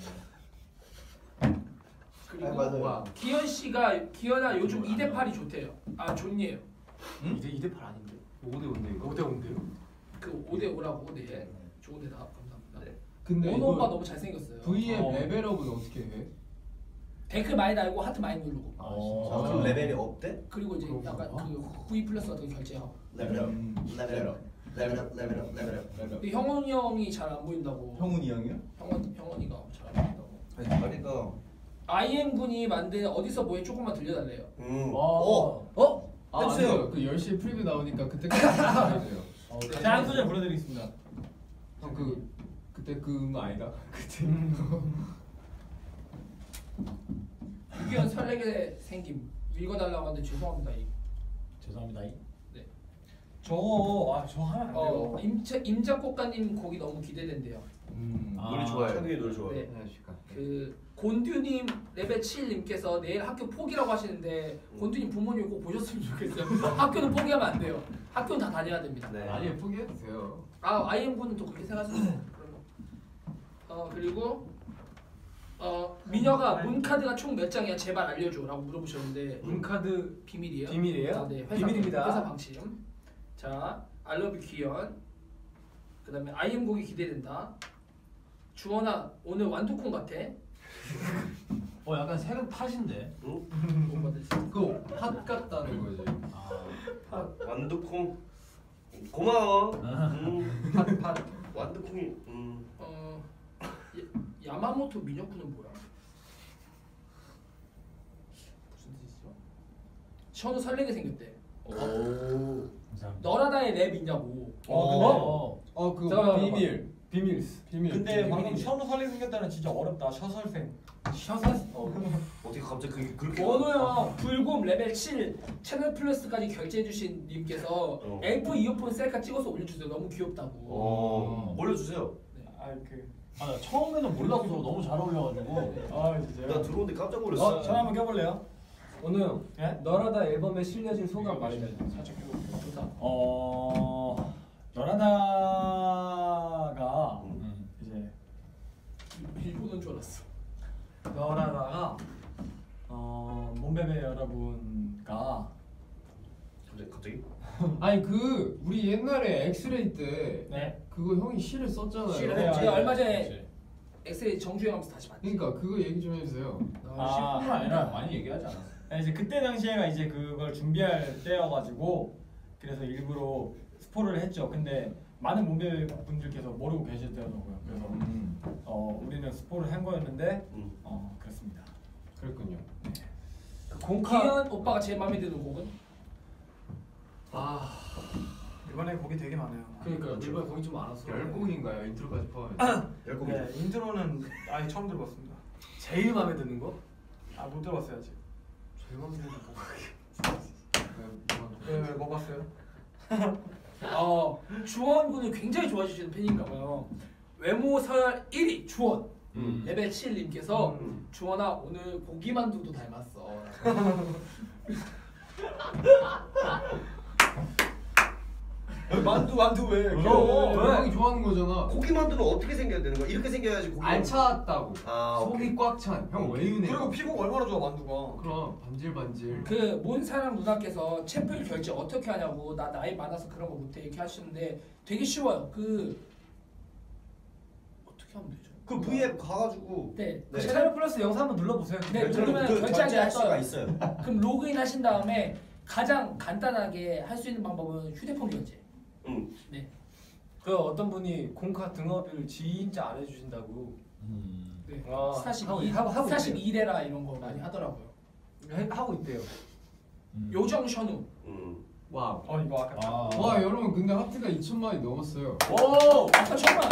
Speaker 1: 그리고
Speaker 5: 네, 맞아요.
Speaker 1: 와, 기현 씨가 기현아 요즘 이 대 팔이 좋대요. 아 좋네요.
Speaker 8: 이대 이대 팔 아닌데. 오 대 오인데 이거. 오 대 오인데요.
Speaker 1: 그 오 대 오라고 네. 좋은데다 감사합니다.
Speaker 5: 네.
Speaker 7: 근데
Speaker 1: 원호 오빠
Speaker 7: 이거
Speaker 1: 너무 잘생겼어요.
Speaker 7: V앱
Speaker 4: 어.
Speaker 7: 레벨업은 어떻게 해?
Speaker 1: 댓글 많이 달고 하트 많이 누르고.
Speaker 7: 아,
Speaker 5: 아, 그럼 레벨이 없대?
Speaker 1: 그리고 이제
Speaker 7: 그런
Speaker 1: 약간
Speaker 7: 건가?
Speaker 1: 그 V 플러스 같은 거 결제하고.
Speaker 5: 레벨업.
Speaker 6: 음.
Speaker 5: 레벨업. 레벨업. 레벨업. 레벨업.
Speaker 1: 근데 형원이 형이 잘 안 보인다고.
Speaker 6: 형훈이 형이요?
Speaker 1: 형원 형원이가 잘 안 보인다고.
Speaker 5: 그러니까.
Speaker 1: 아이엠 군이 만든 어디서 뭐해 조금만 들려달래요.
Speaker 5: 음.
Speaker 8: 어.
Speaker 1: 어?
Speaker 7: 아,
Speaker 5: 해주세요.
Speaker 7: 아니요. 그 열 시에 프리뷰 나오니까 그때까지 해주세요.
Speaker 4: 제가 한 소절 불러드리겠습니다.
Speaker 7: 형 그 그때 그 음 아니다. 그때.
Speaker 1: 유기현 설레게 생김 읽어달라고 하는데 죄송합니다. 이.
Speaker 2: 죄송합니다.
Speaker 4: 저거 아 저거 하면 안 돼요.
Speaker 1: 어, 임자 임자꽃가님 곡이 너무 기대된대요.
Speaker 7: 음.
Speaker 2: 아.
Speaker 5: 노래 좋아요. 창균이 노래 좋아요.
Speaker 1: 네.
Speaker 7: 안녕하십니까.
Speaker 1: 그 곤듀님 레벨 칠님께서 내일 학교 포기라고 하시는데 곤듀님 부모님 꼭 보셨으면 좋겠어요. 학교는 포기하면 안 돼요. 학교는 다 다녀야 됩니다.
Speaker 5: 네.
Speaker 7: 아니 포기해도 돼요.
Speaker 1: 아 아이엠 군은 또 그렇게 생각하시나요? 어 그리고 어 미녀가 문카드가 총 몇 장이야 제발 알려줘라고 물어보셨는데
Speaker 8: 문카드
Speaker 1: 비밀이에요.
Speaker 8: 비밀이에요?
Speaker 1: 아, 네, 회사,
Speaker 8: 비밀입니다.
Speaker 1: 회사 방침. 자 알러뷰 기현. 그다음에 아이엠 곡이 기대된다. 주원아 오늘 완두콩 같아.
Speaker 2: 어 약간 색은 팥인데.
Speaker 1: 못 받았지.
Speaker 7: 그팥 같다는 거지.
Speaker 2: 아.
Speaker 5: 완두콩. 고마워.
Speaker 2: 아.
Speaker 5: 음.
Speaker 8: 팥팥
Speaker 5: 완두콩이. 음.
Speaker 1: 어 야, 야마모토 미녀쿠는 뭐야? 무슨 뜻이죠? 현우 설레게 생겼대.
Speaker 5: 오.
Speaker 2: 감사합니다.
Speaker 1: 너라다의 랩 있냐고.
Speaker 4: 어, 근데
Speaker 7: 어 그거
Speaker 8: 잠깐만,
Speaker 7: 비밀. 비밀. 비밀.
Speaker 4: 근데
Speaker 7: 비밀.
Speaker 4: 방금 션우 설레 생겼다는 진짜 어렵다. 셔설생.
Speaker 8: 셔서 어.
Speaker 5: 어떻게 갑자기 그게 그렇게.
Speaker 1: 원호 형 불곰 레벨 칠 채널 플러스까지 결제해주신 님께서
Speaker 5: 어.
Speaker 1: 엘프 이어폰 셀카 찍어서 올려주세요. 너무 귀엽다고.
Speaker 5: 어. 올려주세요.
Speaker 4: 아그
Speaker 2: 아, 나 처음에는 몰라서 너무 잘 어울려가지고.
Speaker 4: 아
Speaker 5: 나
Speaker 4: 진짜요?
Speaker 5: 들어오는데 깜짝 놀랐어.
Speaker 4: 어, 전화 한번 껴볼래요?
Speaker 8: 원우 형
Speaker 4: 예?
Speaker 8: 너라다 앨범에 실려진 소감 말해줘.
Speaker 4: 살짝 껴볼게요.
Speaker 1: 좋다.
Speaker 2: 어.
Speaker 4: 너라다가
Speaker 2: 음.
Speaker 4: 이제
Speaker 1: 일본인 줄 알았어.
Speaker 4: 너라다가 어 몸베베 여러분과
Speaker 5: 갑자기 갑자기.
Speaker 7: 아니 그 우리 옛날에 엑스레이 때
Speaker 4: 네
Speaker 7: 그거 형이 시를 썼잖아요.
Speaker 1: 시를
Speaker 4: 네,
Speaker 1: 제가
Speaker 4: 아,
Speaker 1: 얼마 전에
Speaker 2: 그치.
Speaker 1: 엑스레이 정주행하면서 다시 봤지.
Speaker 7: 그러니까 그거 얘기 좀 해주세요.
Speaker 2: 아, 십뿐만 아니라 많이 얘기하지 않았어.
Speaker 4: 네, 이제 그때 당시에가 이제 그걸 준비할 때여가지고 그래서 일부러 스포를 했죠. 근데 많은 몸베 분들께서 모르고 계시더라고요. 그래서
Speaker 7: 음.
Speaker 4: 어 우리는 스포를 한 거였는데
Speaker 5: 음.
Speaker 4: 어 그렇습니다.
Speaker 7: 그랬군요.
Speaker 1: 기현 오빠가 제일 마음에 드는 곡은?
Speaker 8: 아
Speaker 4: 이번에 곡이 되게 많아요.
Speaker 8: 그러니까 일본 거기 좀 많았어.
Speaker 7: 열 곡인가요? 인트로까지 포함해.
Speaker 5: 열 곡이.
Speaker 4: 네, 인트로는 아예 처음 들어봤습니다.
Speaker 8: 제일 마음에 드는 거?
Speaker 4: 아 못 들어봤어요 아직.
Speaker 8: 제일 마음에 드는 거.
Speaker 4: 왜, 왜, 뭐 봤어요?
Speaker 1: 어 주원 군을 굉장히 좋아해 주시는 팬인가 봐요. 외모 서열 일 위 주원.
Speaker 7: 음.
Speaker 1: 레벨 칠님께서
Speaker 5: 음.
Speaker 1: 주원아 오늘 고기만두도 닮았어.
Speaker 4: 만두 만두 왜?
Speaker 7: 어,
Speaker 8: 왜?
Speaker 7: 형이 좋아하는 거잖아.
Speaker 5: 고기 만두는 어떻게 생겨야 되는 거야? 이렇게 생겨야지 고기.
Speaker 7: 안 차왔다고.
Speaker 5: 아,
Speaker 7: 속이
Speaker 5: 오케이.
Speaker 7: 꽉 찬. 형 왜 이래?
Speaker 4: 그리고 피부가 얼마나 좋아 만두가.
Speaker 7: 그럼 반질반질.
Speaker 1: 그 몬사랑 누나께서 채플 결제 어떻게 하냐고 나 나이 많아서 그런 거 못해 이렇게 하시는데 되게 쉬워요. 그 어떻게 하면 되죠?
Speaker 5: 그 V앱 가가지고.
Speaker 1: 네.
Speaker 5: 네.
Speaker 8: 채널 플러스 영상 한번 눌러보세요.
Speaker 1: 네, 누르면
Speaker 5: 그
Speaker 1: 결제하기
Speaker 5: 결제할 수가
Speaker 1: 떠요.
Speaker 5: 있어요.
Speaker 1: 그럼 로그인 하신 다음에 가장 간단하게 할 수 있는 방법은 휴대폰 결제.
Speaker 5: 응.
Speaker 1: 네.
Speaker 8: 그 어떤 분이 공카 등업을 진짜 안 해주신다고.
Speaker 2: 음.
Speaker 1: 네.
Speaker 8: 아,
Speaker 1: 사십이
Speaker 8: 하고- 하고
Speaker 1: 사십이 대라 이런 거 많이 하더라고요.
Speaker 8: 해- 하고 있대요.
Speaker 2: 음.
Speaker 1: 요정 션우.
Speaker 5: 음.
Speaker 7: 와우.
Speaker 4: 어 이거 아까.
Speaker 2: 아.
Speaker 7: 와 여러분 근데 하트가 이천만이 넘었어요.
Speaker 1: 오, 아까 천만.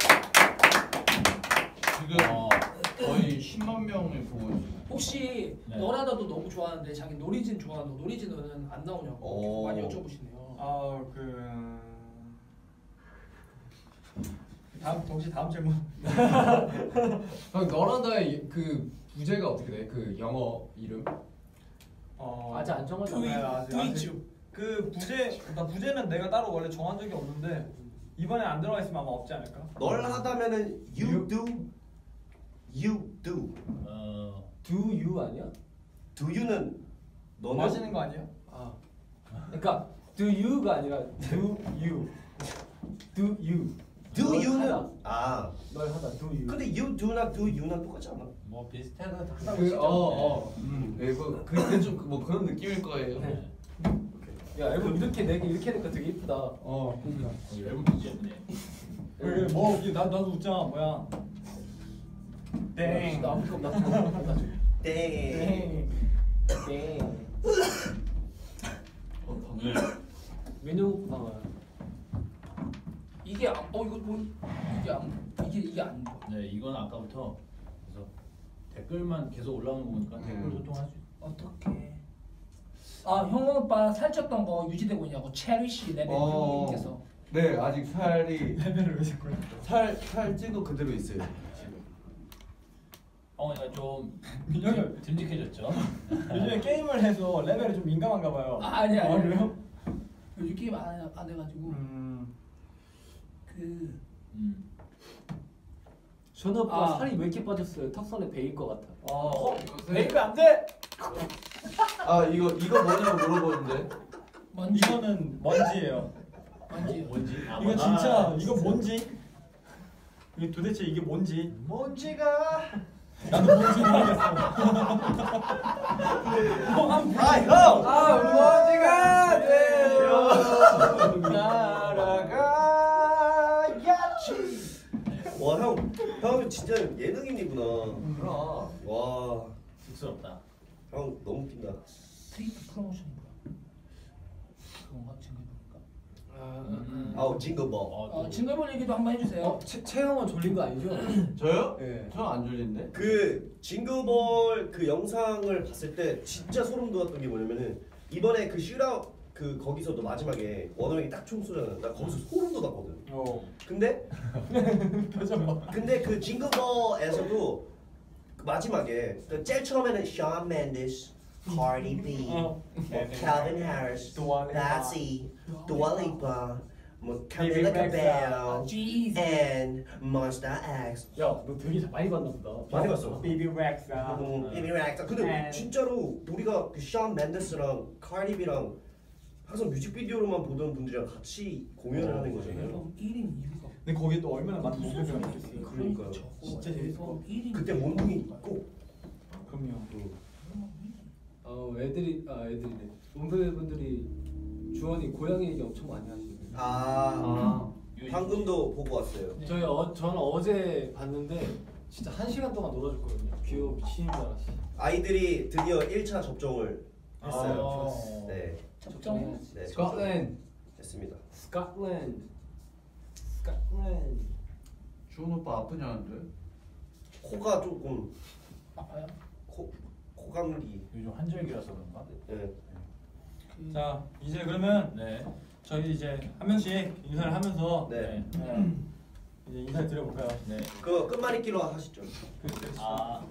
Speaker 6: 지금
Speaker 2: 어.
Speaker 6: 거의 십만 명을 보고 있어요.
Speaker 1: 혹시
Speaker 2: 네.
Speaker 1: 너라다도 너무 좋아하는데 자기 노리진 좋아하는 노리진은 안 나오냐고
Speaker 5: 오.
Speaker 1: 많이 여쭤보시네요.
Speaker 4: 아그 다음 혹시 다음 질문.
Speaker 7: 형 너라다의 그 부제가 어떻게 돼? 그 영어 이름?
Speaker 4: 어
Speaker 8: 아직 안 정하잖아.
Speaker 4: 네, 아직-
Speaker 1: 두이쭈.
Speaker 4: 그 부제 그러니까 부제는 내가 따로 원래 정한 적이 없는데 이번에 안 들어가 있으면 아마 없지 않을까?
Speaker 5: 널 하다면은 you
Speaker 4: You-
Speaker 5: do, you do.
Speaker 2: 어.
Speaker 8: Do you 아니야?
Speaker 5: do you는 너는
Speaker 4: 마시는 거 아니에요?
Speaker 8: 아. 그러니까 do you가 아니라 do you. do you.
Speaker 5: do
Speaker 8: 널
Speaker 5: you는
Speaker 8: 하다.
Speaker 5: 아
Speaker 8: 널 하다 do you.
Speaker 5: 근데 you do나 do you는 똑같지 않아?
Speaker 2: 뭐 비슷해도 하다고
Speaker 7: 그
Speaker 2: 치죠.
Speaker 7: 어 어. 음. 네, 그 그게 좀 뭐 그런 느낌일 거예요.
Speaker 2: 네.
Speaker 8: 야 앨범 이렇게 내게 이렇게 하니까 되게 이쁘다.
Speaker 7: 어.
Speaker 8: 그러니까.
Speaker 2: 앨범 진짜 예쁘네.
Speaker 4: 그래 뭐 나, 나도 웃잖아 뭐야 땡.
Speaker 8: 나 아무튼 나 나
Speaker 5: 땡.
Speaker 8: 땡.
Speaker 2: 네.
Speaker 8: 메뉴 아
Speaker 1: 이게 안, 어 이거 뭐 이게 안 이게 이게 안 보여.
Speaker 2: 네, 이건 아까부터 그래서 댓글만 계속 올라오는 거 보니까 댓글
Speaker 6: 음.
Speaker 2: 소통할 수.
Speaker 1: 어떻게? 아 형원 오빠 살쪘던 거 유지되고 있냐고 체리씨 레벨님께서.
Speaker 6: 네 아직 살이
Speaker 4: 레벨을 왜 자꾸
Speaker 6: 살살 찌고 그대로 있어요 지금.
Speaker 2: 엉이가 좀
Speaker 4: 민혁이
Speaker 2: 듬직해졌죠.
Speaker 4: 요즘에 게임을 해서 레벨이 좀 민감한가 봐요.
Speaker 1: 아, 아니 아니.
Speaker 4: 아, 그래요?
Speaker 1: 요즘 게임 안, 해- 안 해가지고
Speaker 4: 음.
Speaker 1: 그
Speaker 2: 음.
Speaker 8: 션 오빠
Speaker 1: 아.
Speaker 8: 살이 왜 이렇게 빠졌어요? 턱선에 베일 것 같아.
Speaker 4: 어.
Speaker 3: 베이크 안 돼.
Speaker 6: 아 이거 이거 뭐냐고 물어보는데.
Speaker 1: 먼지
Speaker 4: 이거는 먼지예요.
Speaker 1: 먼지.
Speaker 2: 뭔지. 아,
Speaker 4: 이거
Speaker 2: 아,
Speaker 4: 진짜
Speaker 2: 아,
Speaker 4: 이거 뭔지? 이게 도대체 이게 뭔지?
Speaker 6: 먼지가.
Speaker 4: 나도 뭔지 모르겠어.
Speaker 6: 아 형.
Speaker 3: 아 먼지가 돼요.
Speaker 6: 날아가야지.
Speaker 5: 와 형, 형 진짜 예능인이구나.
Speaker 6: 그럼.
Speaker 5: 와,
Speaker 2: 쑥스럽다.
Speaker 5: 형 너무 웃긴다.
Speaker 1: 트리프 프로모션이 뭐야? 그건가 징글볼까?
Speaker 2: 음.
Speaker 5: 아우 징글볼.
Speaker 2: 어,
Speaker 1: 어 징글볼 얘기도 한번 해주세요.
Speaker 8: 어, 채, 채영은 졸린 거 아니죠?
Speaker 6: 저요?
Speaker 8: 예.
Speaker 6: 저 안 졸린데.
Speaker 5: 그 징글볼 그 영상을 봤을 때 진짜 소름 돋았던 게 뭐냐면은 이번에 그 슈라웃 그 거기서도 마지막에 원어민이 딱 총 쏘잖아. 나 거기서 소름 돋았거든.
Speaker 4: 어.
Speaker 5: 근데
Speaker 4: 표정 봐.
Speaker 5: 근데 그 징글볼에서도 그 마지막에 그 제일 처음에는 샤운 맨디스, 카디 B,
Speaker 4: 어.
Speaker 5: 뭐 칼빈 해리스,
Speaker 4: Dua Lipa.
Speaker 5: 바시, 두아 리파, 뭐
Speaker 4: Baby
Speaker 5: 카밀라
Speaker 4: Rexha.
Speaker 5: 카벨,
Speaker 1: G
Speaker 5: and Monster X.
Speaker 8: 야, 너 되게 많이 봤나 보다.
Speaker 5: 많이 봤어.
Speaker 4: 베이비 렉사.
Speaker 5: 음, 비비 렉사. 근데
Speaker 4: And-
Speaker 5: 진짜로 우리가 그 샤운 맨데스랑 카디 B랑 항상 뮤직비디오로만 보던 분들이랑 같이 공연을 하는 거잖아요.
Speaker 1: 앨범 일 인 이유가
Speaker 4: 근데 거기 또 얼마나 많은 목소리가 있겠어요.
Speaker 5: 그러니까요.
Speaker 4: 진짜 재밌고.
Speaker 1: 일 인
Speaker 5: 그때 몬둥이 있고.
Speaker 4: 그럼요.
Speaker 8: 어, 애들이 아 애들이네. 몬베분들이 주원이 고양이 얘기 엄청 많이 하시네요.
Speaker 5: 아,
Speaker 2: 유희.
Speaker 5: 방금도 보고 왔어요.
Speaker 8: 저희 어, 저는 어제 봤는데 진짜 한 시간 동안 놀아줬거든요. 귀여워 미치는 줄 알았어.
Speaker 5: 아이들이 드디어 일 차 접종을 했어요.
Speaker 2: 어.
Speaker 5: 네,
Speaker 1: 접종.
Speaker 5: 네,
Speaker 6: 스코틀랜드.
Speaker 5: 됐습니다.
Speaker 8: 스코틀랜드. 스코틀랜드.
Speaker 6: 주원 오빠 아프냐는데?
Speaker 5: 코가 조금
Speaker 1: 아파요?
Speaker 5: 코 코감기.
Speaker 2: 요즘 환절기라서 그런가?
Speaker 5: 네.
Speaker 1: 그
Speaker 4: 자 이제 그러면
Speaker 2: 네.
Speaker 4: 저희 이제 한 명씩 인사를 하면서
Speaker 5: 네.
Speaker 4: 네. 이제 인사를 드려볼까요?
Speaker 2: 네.
Speaker 5: 그 끝말잇기로 하시죠.
Speaker 2: 아,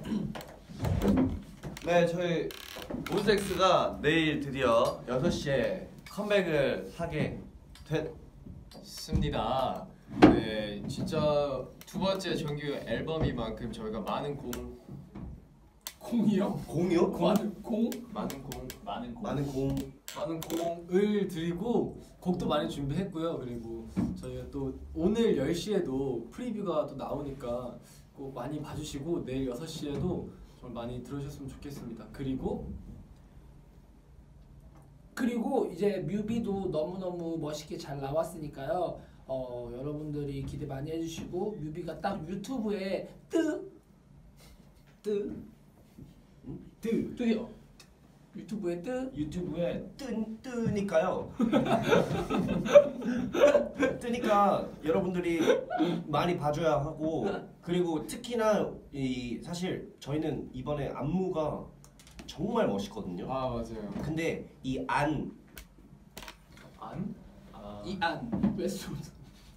Speaker 6: 네 저희 몬스타엑스가 내일 드디어 여섯 시에 컴백을 하게 됐.
Speaker 7: 습니다. 네, 진짜 두 번째 정규 앨범이만큼 저희가 많은 공,
Speaker 1: 공이요?
Speaker 5: 공이요?
Speaker 1: 공? 공?
Speaker 7: 많은 공,
Speaker 2: 많은 고.
Speaker 5: 많은 공.
Speaker 8: 많은 공을 드리고 곡도 많이 준비했고요. 그리고 저희가 또 오늘 열 시에도 프리뷰가 또 나오니까 꼭 많이 봐주시고 내일 여섯 시에도 정말 많이 들어주셨으면 좋겠습니다. 그리고
Speaker 1: 그리고 이제 뮤비도 너무너무 멋있게 잘 나왔으니까요. 어, 여러분들이 기대 많이 해주시고 뮤비가 딱 유튜브에 뜨! 뜨! 뜨! 뜨요. 유튜브에 뜨!
Speaker 2: 유튜브에
Speaker 5: 뜨 뜨니까요. 뜨니까 여러분들이 많이 봐줘야 하고 그리고 특히나 이 사실 저희는 이번에 안무가 정말 멋있거든요.
Speaker 7: 아 맞아요.
Speaker 5: 근데 이 안
Speaker 8: 안? 아,
Speaker 1: 이안 웨스트우드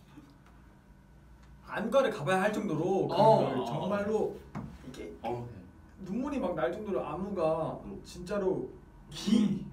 Speaker 4: 안과를 가봐야 할 정도로 그
Speaker 1: 어.
Speaker 4: 정말로 이게
Speaker 2: 어.
Speaker 4: 눈물이 막 날 정도로 안무가
Speaker 5: 음.
Speaker 4: 진짜로 기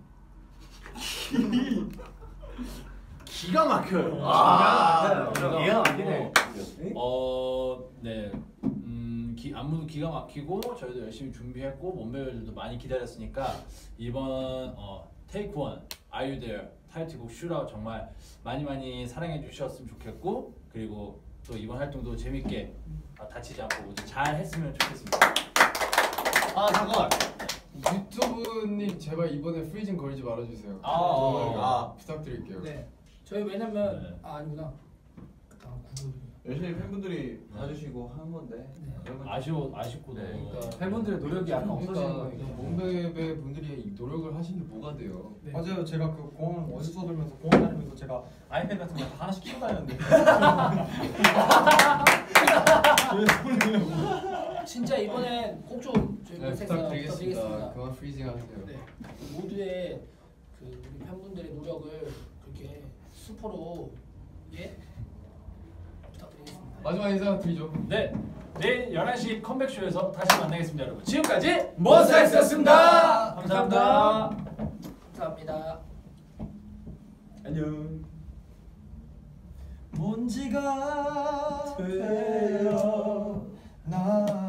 Speaker 6: 기가 막혀요.
Speaker 5: 아,
Speaker 8: 얘가 아니네.
Speaker 2: 어, 네. 음, 기, 안무도 기가 막히고 저희도 열심히 준비했고 몸베어들도 많이 기다렸으니까 이번 어, 테이크 원 Are You There 타이틀곡 슈라웃 정말 많이 많이 사랑해 주셨으면 좋겠고 그리고 또 이번 활동도 재밌게 어, 다치지 않고 모두 잘 했으면 좋겠습니다.
Speaker 6: 아 잠깐.
Speaker 7: 유튜브님 제발 이번에 프리즌 걸지 말아주세요.
Speaker 2: 아,
Speaker 7: 정말
Speaker 6: 아.
Speaker 7: 부탁드릴게요.
Speaker 1: 네. 저희 왜냐면
Speaker 2: 네.
Speaker 1: 아 아니구나. 아,
Speaker 6: 열심히 팬분들이 봐주시고 한 건데 여러분
Speaker 2: 아쉬워 아쉽고
Speaker 6: 네.
Speaker 2: 너무.
Speaker 8: 그러니까 팬분들의 노력이 약간 없어지는
Speaker 7: 그러니까
Speaker 8: 거니까.
Speaker 7: 몸베베 분들이 노력을 하시는데 뭐가 돼요?
Speaker 1: 네.
Speaker 4: 맞아요. 제가 그 공항 원서 돌면서 공항 다니면서 제가 아이패드 같은 거 다 하나씩 키고 다녔는데.
Speaker 1: 진짜 이번엔 꼭 좀 저희
Speaker 7: 네,
Speaker 1: 원색사
Speaker 7: 부탁드리겠습니다.
Speaker 1: 부탁드리겠습니다.
Speaker 7: 그만 프리징 하세요.
Speaker 1: 네. 모두의 그 우리 팬분들의 노력을 그렇게 수포로 예 부탁드리겠습니다.
Speaker 7: 마지막 인사 드리죠.
Speaker 2: 네, 내일 열한 시 컴백쇼에서 다시 만나겠습니다, 여러분. 지금까지
Speaker 8: 몬스타엑스였습니다.
Speaker 2: 감사합니다.
Speaker 1: 감사합니다.
Speaker 4: 안녕. 먼지가 되어 나